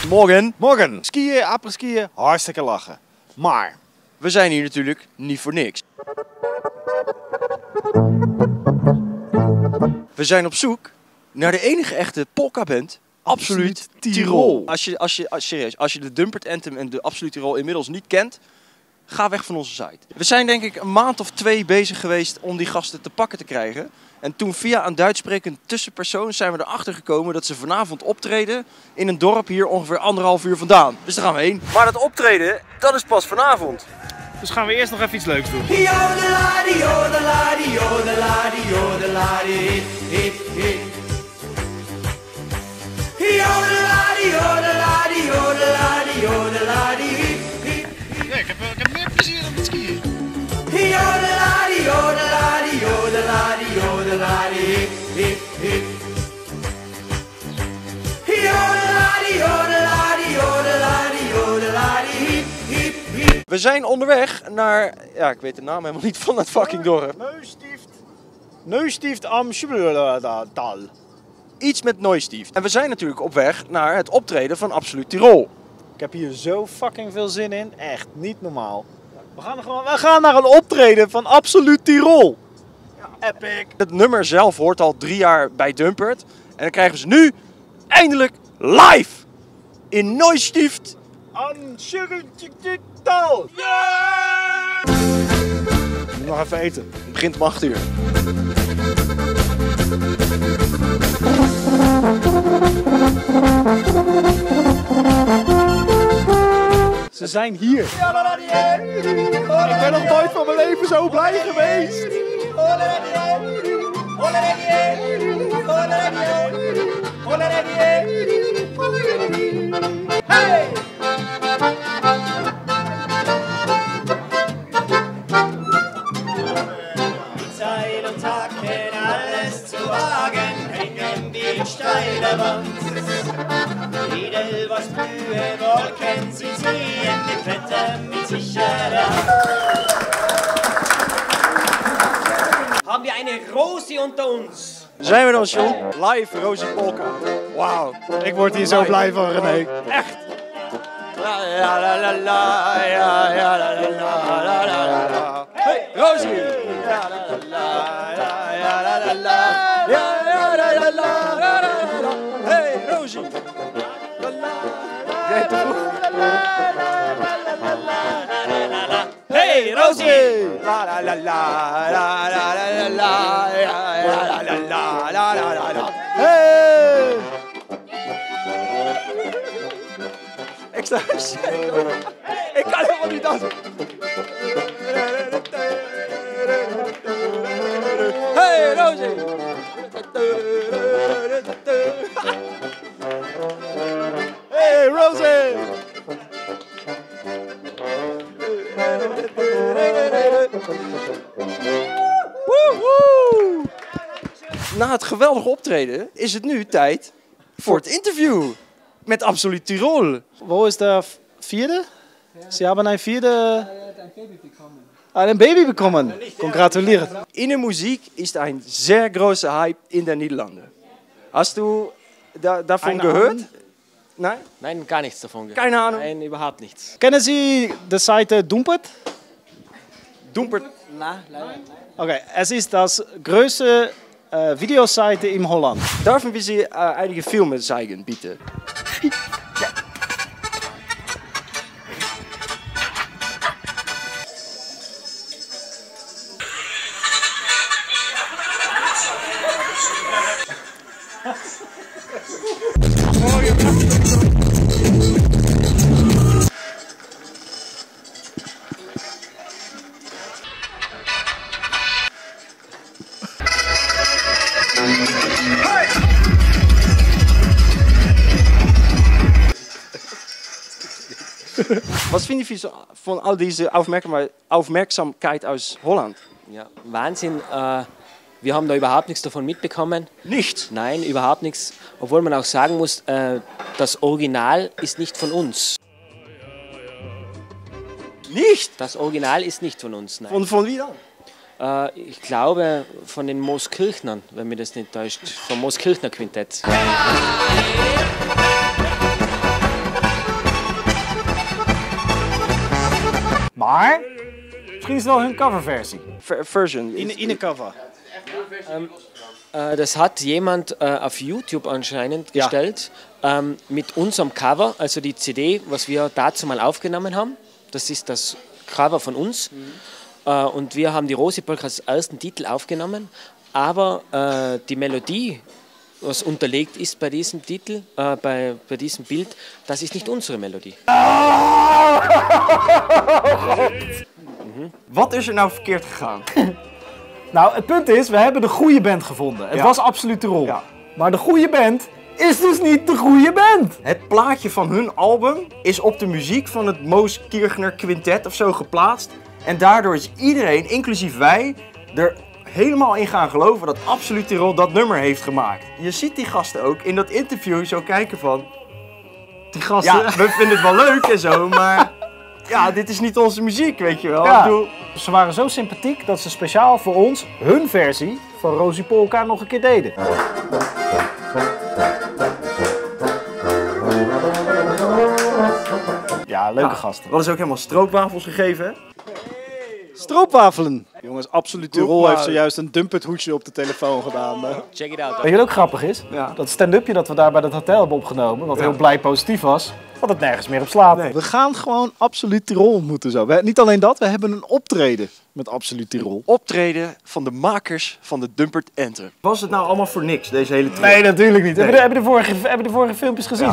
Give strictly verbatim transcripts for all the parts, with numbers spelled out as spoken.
Morgen. Morgen. Skiën, apres-skiën, hartstikke lachen. Maar we zijn hier natuurlijk niet voor niks. We zijn op zoek naar de enige echte polka-band Absoluut Tirol. Als je, als, je, als, serieus, als je de Dumpert Anthem en de Absoluut Tirol inmiddels niet kent, ga weg van onze site. We zijn denk ik een maand of twee bezig geweest om die gasten te pakken te krijgen. En toen via een Duits sprekend tussenpersoon zijn we erachter gekomen dat ze vanavond optreden in een dorp hier ongeveer anderhalf uur vandaan. Dus daar gaan we heen. Maar dat optreden, dat is pas vanavond. Dus gaan we eerst nog even iets leuks doen. Jodeladi, jodeladi, jodeladi, jodeladi, hip, hip. Jodeladi, jodeladi, jodeladi, jodeladi, hip, hip. Ja, ik heb, ik heb meer plezier dan het skiën. Jodeladi, jodeladi, jodeladi, jodeladi, hip, hip, hip. Jodeladi, jodeladi, jodeladi, jodeladi, hip, hip, hip. We zijn onderweg naar, ja ik weet de naam helemaal niet van het fucking dorp. Neustift. Neustift am Schubeltal. Iets met Neustift. En we zijn natuurlijk op weg naar het optreden van Absoluut Tirol. Ik heb hier zo fucking veel zin in. Echt niet normaal. We gaan, er gewoon, we gaan naar een optreden van Absoluut Tirol. Ja, epic. Het nummer zelf hoort al drie jaar bij Dumpert. En dan krijgen we ze nu eindelijk live in Neustift. Am Schubeltal. Yeah! Ik moet nog even eten. Het begint om acht uur. Ze zijn hier. Ik ben nog nooit van mijn leven zo blij geweest. Hey! Zeit und Tag in alles zu wagen, hängen die steile Wand. Edel was blühe, Wolken sie ziehen, mit Wetter mit sicherer Haben wir eine Rosi unter uns? Zijn we dan, John? Live Rosie Polka. Wauw. Ik word hier zo blij van, René. Echt. La la la la la ja ja la la la la la la. Hey Rosie. La la la la ja la la la ja ja la la la la la. Hey Rosie. La la. Jij te vroeg. Hey Rosie! La la la la la la la la ja ja la la la la la la. Hey. Ik sta ik kan helemaal niet dansen. Hey Rosie! Hey Rosie! Woehoe! Na het geweldige optreden is het nu tijd voor het interview met Absoluut Tirol. Wo ist der vierde? Sie haben ein vierde... Ein Baby bekommen. Congratuliert. Innenmusik ist ein sehr großer Hype in den Niederlanden. Hast du da, davon Eine gehört? Ahnung? Nein? Nein, gar nichts davon. Keine Ahnung. Nein, überhaupt nichts. Kennen Sie die Seite Dumpert? Dumpert. Na, leider. Okay, es ist das größte äh, Videoseite in Holland. Dürfen wir Sie äh, einige Filme zeigen, bitte? Was finden Sie von all diese Aufmerksamkeit aus Holland? Ja, Wahnsinn. Äh, wir haben da überhaupt nichts davon mitbekommen. Nichts? Nein, überhaupt nichts. Obwohl man auch sagen muss, äh, das Original ist nicht von uns. Nicht? Das Original ist nicht von uns, nein. Von, von wie dann? Äh, ich glaube von den Mooskirchnern, wenn mir das nicht täuscht. Vom Mooskirchner Quintett. Maar misschien is het wel hun coverversie. Ver- version. In, in een cover. Äh, das hat jemand äh, auf YouTube anscheinend gestellt, ähm, mit unserem Cover, also die C D, was wir dazu mal aufgenommen haben. Das ist das Cover von uns. Mhm. Äh, und wir haben die Rosi Polka als ersten Titel aufgenommen. Aber äh, die Melodie, was unterlegt ist bei diesem Titel, äh, bei, bei diesem Bild, das ist nicht unsere Melodie. Wat is er nou verkeerd gegaan? Nou, het punt is, we hebben de goede band gevonden. Het Ja. was absoluut de rol. Ja. Maar de goede band is dus niet de goede band. Het plaatje van hun album is op de muziek van het Moos Kirchner Quintet of zo geplaatst. En daardoor is iedereen, inclusief wij, er helemaal in gaan geloven dat Absoluut Tirol dat nummer heeft gemaakt. Je ziet die gasten ook in dat interview zo kijken van... Die gasten. Ja, we vinden het wel leuk en zo, maar... Ja, dit is niet onze muziek, weet je wel. Ja. Ik bedoel, Ze waren zo sympathiek dat ze speciaal voor ons hun versie van Rosie Polka nog een keer deden. Ja, leuke gasten. we hadden ze ook helemaal stroopwafels gegeven, hè? Stroopwafelen. Jongens, Absoluut Tirol maar- heeft zojuist een dumpert hoedje op de telefoon gedaan. Check it out. Weet je wat ook grappig is? Ja. Dat stand-upje dat we daar bij dat hotel hebben opgenomen, wat Ja. heel blij positief was, wat het nergens meer op slaat. Nee. We gaan gewoon Absoluut Tirol ontmoeten zo. We, niet alleen dat, we hebben een optreden met Absoluut Tirol. Optreden van de makers van de Dumpert Anthem. Was het nou allemaal voor niks, deze hele trip? Nee, natuurlijk niet. Nee. Hebben, de, hebben, de vorige, hebben de vorige filmpjes gezien?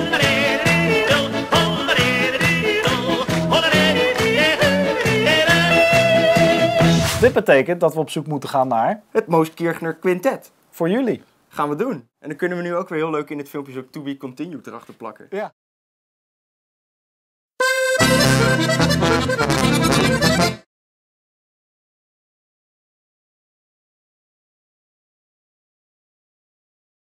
Dit betekent dat we op zoek moeten gaan naar, Het Moos Kirchner Quintet. voor jullie. Gaan we doen. En dan kunnen we nu ook weer heel leuk in het filmpje zo To Be Continued erachter plakken. Ja.